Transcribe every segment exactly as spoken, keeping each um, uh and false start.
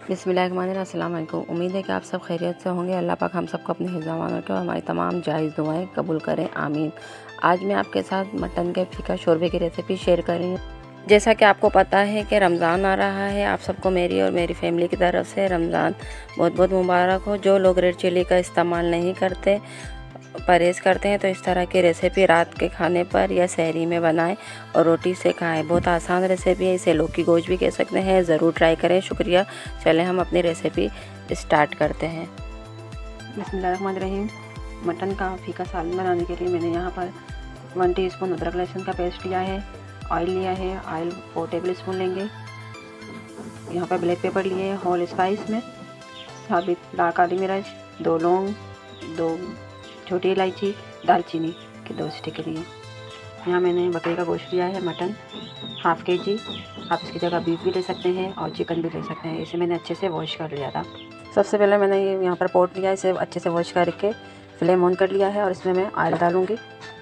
बिस्मिल्लाहिर्रहमानिर्रहीम। अस्सलाम वालेकुम। उम्मीद है कि आप सब खैरियत से होंगे। अल्लाह पाक हम सबको अपने हिफ़्ज़-ए-अमान रखे और हमारी तमाम जायज़ दुआएं कबूल करें, आमीन। आज मैं आपके साथ मटन के फीका शोरबे की रेसिपी शेयर कर रही हूँ। जैसा कि आपको पता है कि रमज़ान आ रहा है, आप सबको मेरी और मेरी फैमिली की तरफ से रमज़ान बहुत बहुत मुबारक हो। जो लोग रेड चिली का इस्तेमाल नहीं करते, परहेज़ करते हैं, तो इस तरह की रेसिपी रात के खाने पर या सहरी में बनाएं और रोटी से खाएं। बहुत आसान रेसिपी है, इसे लौकी गोश्त भी कह सकते हैं। ज़रूर ट्राई करें। शुक्रिया। चलें हम अपनी रेसिपी स्टार्ट करते हैं। बिस्मिल्लाहिर्रहमानिर्रहीम। मटन का फीका सालन बनाने के लिए मैंने यहाँ पर वन टीस्पून अदरक लहसुन का पेस्ट लिया है। ऑयल लिया है, ऑयल फोर टेबल स्पून लेंगे। यहाँ पर ब्लैक पेपर लिए हैं, होल स्पाइस में साबित लाल काली मिर्च, दो लौंग, दो छोटी इलायची, दालचीनी के दो स्टिक लिए। यहाँ मैंने बकरे का गोश्त लिया है, मटन हाफ़ के जी। आप इसकी जगह बीफ भी ले सकते हैं और चिकन भी ले सकते हैं। इसे मैंने अच्छे से वॉश कर लिया था। सबसे पहले मैंने ये यहाँ पर पॉट लिया, इसे अच्छे से वॉश करके फ्लेम ऑन कर लिया है और इसमें मैं ऑयल डालूँगी।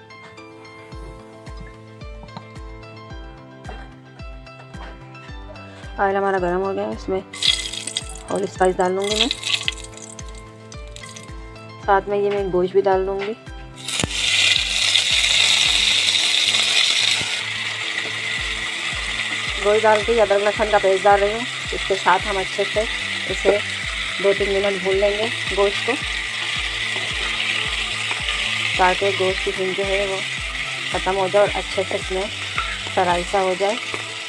ऑयल हमारा गर्म हो गया है, इसमें और स्पाइस डाल लूँगी मैं। साथ में ये मैं गोश्त भी डाल दूँगी। गोश्त डाल के अदरक लहसुन का पेस्ट डाल रही हूँ। इसके साथ हम अच्छे से इसे दो तीन मिनट भून लेंगे गोश्त को, ताकि गोश्त की हिंग जो है वो ख़त्म हो जाए और अच्छे से इसमें फ्राई सा हो जाए।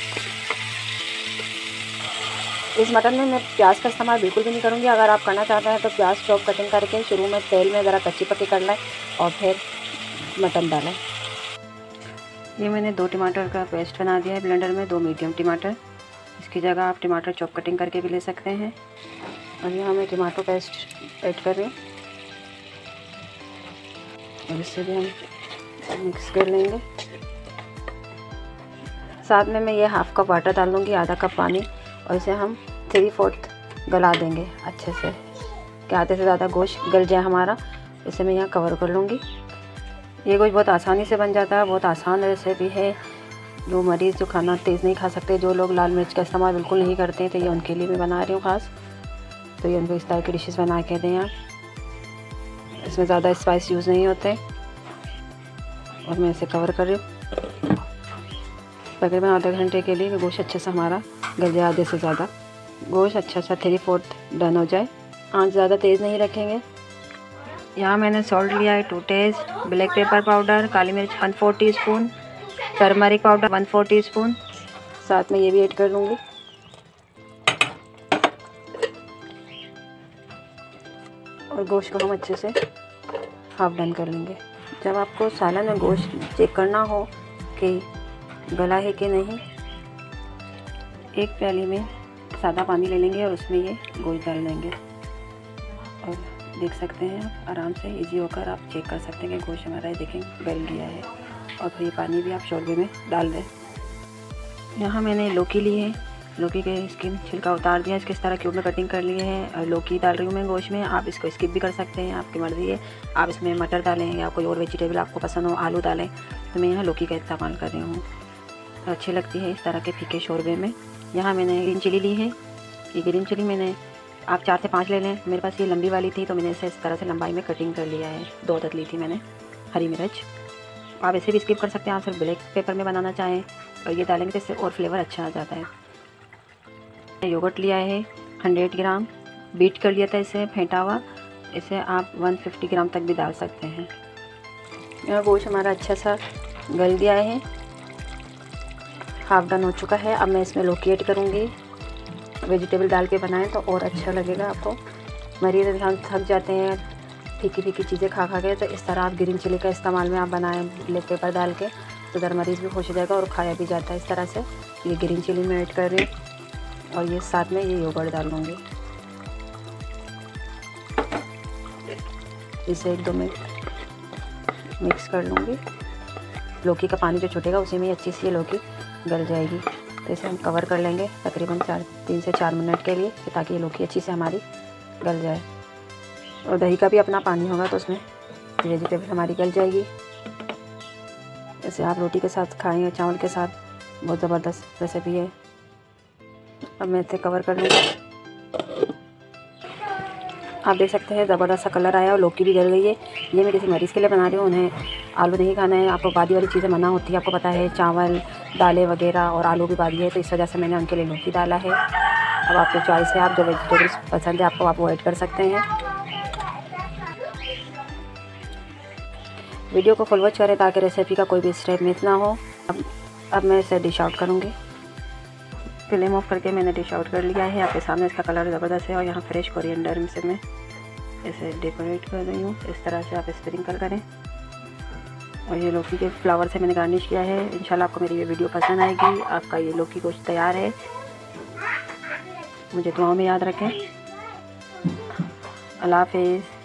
इस मटन में मैं प्याज का इस्तेमाल बिल्कुल भी नहीं करूँगी। अगर आप करना चाहते हैं तो प्याज चॉप कटिंग करके शुरू में तेल में ज़रा कच्ची पक्की कर लें और फिर मटन डालें। ये मैंने दो टमाटर का पेस्ट बना दिया है ब्लेंडर में, दो मीडियम टमाटर। इसकी जगह आप टमाटर चॉप कटिंग करके भी ले सकते हैं। और यहाँ मैं टमाटो पेस्ट ऐड कर रही हूँ और इससे भी हम मिक्स कर लेंगे। साथ में मैं ये हाफ़ कप वाटर डाल दूँगी, आधा कप पानी, और इसे हम थ्री फोर्थ गला देंगे अच्छे से कि आधे से ज़्यादा गोश्त गल जाए हमारा। इसे मैं यहाँ कवर कर लूँगी। ये गोश्त बहुत आसानी से बन जाता है, बहुत आसान रेसिपी है। जो मरीज़ जो खाना तेज़ नहीं खा सकते, जो लोग लाल मिर्च का इस्तेमाल बिल्कुल नहीं करते, तो ये उनके लिए भी बना रही हूँ ख़ास। तो ये उनको इस तरह की डिशेस बना के दें आप। इसमें ज़्यादा स्पाइस यूज़ नहीं होते। और मैं इसे कवर कर रही हूँ तकरीबन आधे घंटे के लिए। गोश्त अच्छे से हमारा गल जाए, आधे से ज़्यादा गोश्त अच्छा सा थ्री फोर्थ डन हो जाए। आंच ज़्यादा तेज़ नहीं रखेंगे। यहाँ मैंने सॉल्ट लिया है to taste, black pepper powder, काली मिर्च one fourth teaspoon, turmeric powder one fourth teaspoon. साथ में ये भी ऐड कर लूँगी। और गोश्त को हम अच्छे से हाफ डन कर लेंगे। जब आपको सालन में गोश्त चेक करना हो कि गला है कि नहीं, एक प्याली में सादा पानी ले लेंगे और उसमें ये गोश्त डाल देंगे। और देख सकते हैं आप आराम से इजी होकर आप चेक कर सकते हैं कि गोश्त हमारा देखें गल गया है। और फिर ये पानी भी आप शोरबे में डाल दें। यहाँ मैंने लौकी ली है, लौकी के स्किन छिलका उतार दिया, इसके इस तरह क्यूब में कटिंग कर लिए है। और लौकी डाल रही हूँ मैं गोश्त में। आप इसको स्किप भी कर सकते हैं, आपकी मर्ज़ी है। आप इसमें मटर डालें या कोई और वेजिटेबल आपको पसंद हो, आलू डालें। तो मैं यहाँ लौकी का इस्तेमाल कर रही हूँ, तो अच्छी लगती है इस तरह के फीके शोरबे में। यहाँ मैंने ग्रीन चिली ली है। ये ग्रीन चिली मैंने आप चार से पाँच ले लें। मेरे पास ये लंबी वाली थी तो मैंने इसे इस तरह से लंबाई में कटिंग कर लिया है। दो अदद ली थी मैंने। हरी मिर्च आप ऐसे भी स्किप कर सकते हैं। आप सिर्फ ब्लैक पेपर में बनाना चाहें और ये डालेंगे तो इससे और फ्लेवर अच्छा आ जाता है। योगर्ट लिया है हंड्रेड ग्राम, बीट कर लिया था इसे फेंटा हुआ। इसे आप वन फिफ्टी ग्राम तक भी डाल सकते हैं। यह गोश्त हमारा अच्छा सा गल गया है, हाफ डन हो चुका है। अब मैं इसमें लौकी ऐड करूँगी। वेजिटेबल डाल के बनाएं तो और अच्छा लगेगा आपको। मरीज़ इंसान थक जाते हैं फीकी फीकी चीज़ें खा खा के, तो इस तरह आप ग्रीन चिली का इस्तेमाल में आप बनाएं ब्लैक पेपर डाल के, तो दर मरीज़ भी खुश हो जाएगा और खाया भी जाता है इस तरह से। ये ग्रीन चिली में ऐड कर रही हूँ और ये साथ में ये योगर्ट डाल दूँगी। इसे एक दो मिनट मिक्स कर लूँगी। लौकी का पानी जो छूटेगा उसी में अच्छी सी ये लौकी गल जाएगी। तो इसे हम कवर कर लेंगे तकरीबन चार तीन से चार मिनट के लिए, ताकि ये लौकी अच्छी से हमारी गल जाए। और दही का भी अपना पानी होगा तो उसमें वेजिटेबल हमारी गल जाएगी। इसे आप रोटी के साथ खाएं या चावल के साथ, बहुत ज़बरदस्त रेसिपी है। अब मैं इसे कवर कर लूँगी। आप देख सकते हैं ज़बरदस्त सा कलर आया और लौकी भी जल गई है। ये मैं किसी मरीज़ के लिए बना रही हूँ, उन्हें आलू नहीं खाना है। आपको बादी वाली चीज़ें मना होती है, आपको पता है, चावल दालें वगैरह, और आलू भी बादी है, तो इस वजह से मैंने उनके लिए लौकी डाला है। अब आपकी चॉइस है, आप जो वेजिटेबल्स पसंद है आपको आप वो ऐड कर सकते हैं। वीडियो को फुल वॉच करें ताकि रेसिपी का कोई भी स्टेप मिस ना हो। अब अब मैं इसे डिश आउट करूँगी। फ्लेम ऑफ करके मैंने डिश आउट कर लिया है। आपके सामने इसका कलर ज़बरदस्त है और यहाँ फ्रेश कोरिएंडर से मैं इसे डेकोरेट कर रही हूँ। इस तरह से आप स्प्रिंकल करें और ये लौकी के फ्लावर से मैंने गार्निश किया है। इंशाल्लाह आपको मेरी ये वीडियो पसंद आएगी। आपका ये लौकी गोश्त तैयार है। मुझे दुआओं में याद रखें। अल्लाह हाफ़िज़।